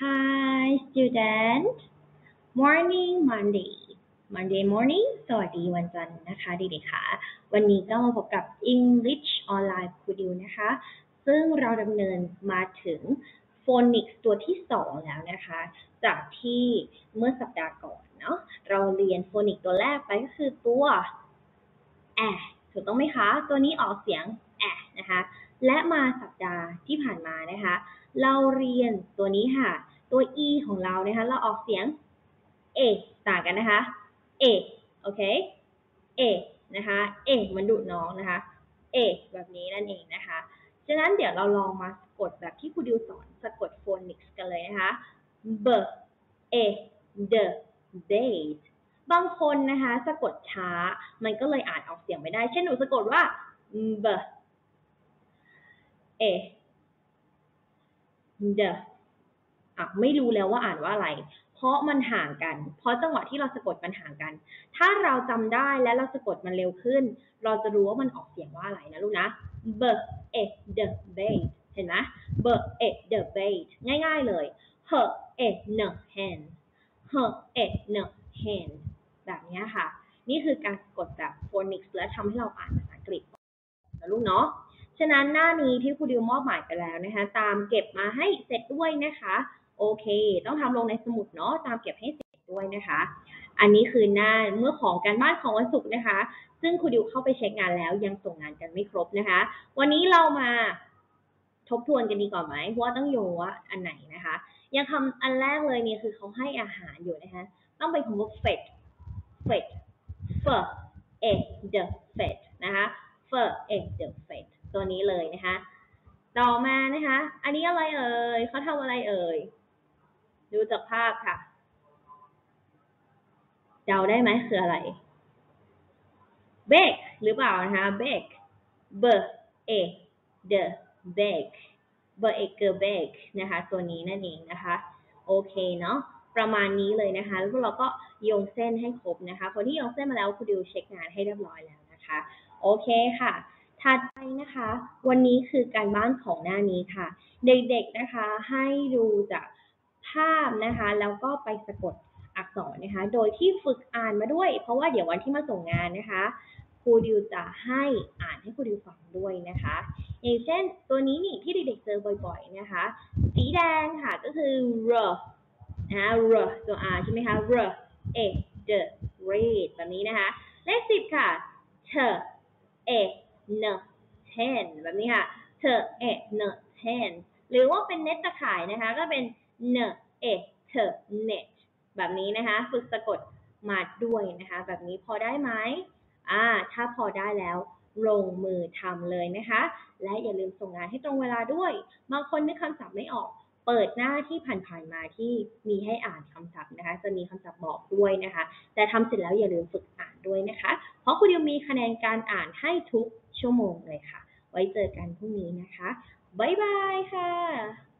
Hi student morning Monday morning สวัสดีวันจันทร์นะคะเด็กๆค่ะวันนี้ก็มาพบกับ English Online ครูดิวนะคะซึ่งเราดำเนินมาถึง Phonics ตัวที่2แล้วนะคะจากที่เมื่อสัปดาห์ก่อนเนาะเราเรียน Phonics ตัวแรกไปก็คือตัวถูกต้องไหมคะตัวนี้ออกเสียงนะคะและมาสัปดาห์ที่ผ่านมานะคะเราเรียนตัวนี้ค่ะตัว e ของเรานะคะเราออกเสียงต่างกันนะคะโอเคนะคะมันดุน้องนะคะแบบนี้นั่นเองนะคะฉะนั้นเดี๋ยวเราลองมาสะกดแบบที่ครูดิวสอนสะกดโฟนิกส์กันเลยนะคะ b d bait บางคนนะคะสะกดช้ามันก็เลยอ่านออกเสียงไม่ได้เช่นหนูสะกดว่า b d ไม่รู้แล้วว่าอ่านว่าอะไรเพราะมันห่างกันเพราะจังหวะที่เราสะกดมันห่างกันถ้าเราจำได้และเราสะกดมันเร็วขึ้นเราจะรู้ว่ามันออกเสียงว่าอะไรนะลูกนะ b d bait เห็นไหม b d bait ง่ายๆเลย h n hen h n hen แบบนี้ค่ะนี่คือการสะกดแบบโฟนิกส์และทำให้เราอ่านภาษาอังกฤษนะลูกเนาะฉะนั้นหน้านี้ที่ครูดิวมอบหมายไปแล้วนะคะตามเก็บมาให้เสร็จด้วยนะคะโอเคต้องทำลงในสมุดเนาะตามเก็บให้เสร็จด้วยนะคะอันนี้คือหน้าเมื่อของการบ้านของวันศุกร์นะคะซึ่งครูดิวเข้าไปเช็คงานแล้วยังส่งงานกันไม่ครบนะคะวันนี้เรามาทบทวนกันดีกว่าไหมว่าต้องโยงว่าอันไหนนะคะยังคำอันแรกเลยเนี่ยคือเขาให้อาหารอยู่นะคะต้องเป็นคำว่า fed fed fed นะคะ fed ตัวนี้เลยนะคะต่อมานะคะอันนี้อะไรเอ่ยเขาทำอะไรเอ่ยดูจากภาพค่ะเดาได้ไหมคืออะไร bake หรือเปล่านะคะ bake b a d bake bake นะคะตัวนี้นั่นเองนะคะโอเคเนาะประมาณนี้เลยนะคะแล้วเราก็โยงเส้นให้ครบนะคะคนที่โยงเส้นมาแล้วครูดิวเช็คงานให้เรียบร้อยแล้วนะคะโอเคค่ะถัดไปนะคะวันนี้คือการบ้านของหน้านี้ค่ะเด็กๆนะคะให้ดูจากภาพนะคะแล้วก็ไปสะกดอักษรนะคะโดยที่ฝึกอ่านมาด้วยเพราะว่าเดี๋ยววันที่มาส่งงานนะคะครูดิวจะให้อ่านให้ครูดิวฟังด้วยนะคะอย่างเช่นตัวนี้นี่ที่เด็กๆเจอบ่อยๆนะคะสีแดงค่ะก็คือ r นะคะ r ตัว r ใช่ไหมคะ r the red แบบนี้นะคะเลข10ค่ะ t n ten แบบนี้ค่ะ t n ten หรือว่าเป็นเน็ตตะข่ายนะคะก็เป็น n t net แบบนี้นะคะฝึกสะกดมาด้วยนะคะแบบนี้พอได้ไหมถ้าพอได้แล้วลงมือทำเลยนะคะและอย่าลืมส่งงานให้ตรงเวลาด้วยบางคนนึกคำศัพท์ไม่ออกเปิดหน้าที่ผ่านๆมาที่มีให้อ่านคำศัพท์นะคะจะมีคำศัพท์บอกด้วยนะคะแต่ทำเสร็จแล้วอย่าลืมฝึกอ่านด้วยนะคะเพราะครูดิวมีคะแนนการอ่านให้ทุกชั่วโมงเลยค่ะไว้เจอกันพรุ่งนี้นะคะบ๊ายบายค่ะ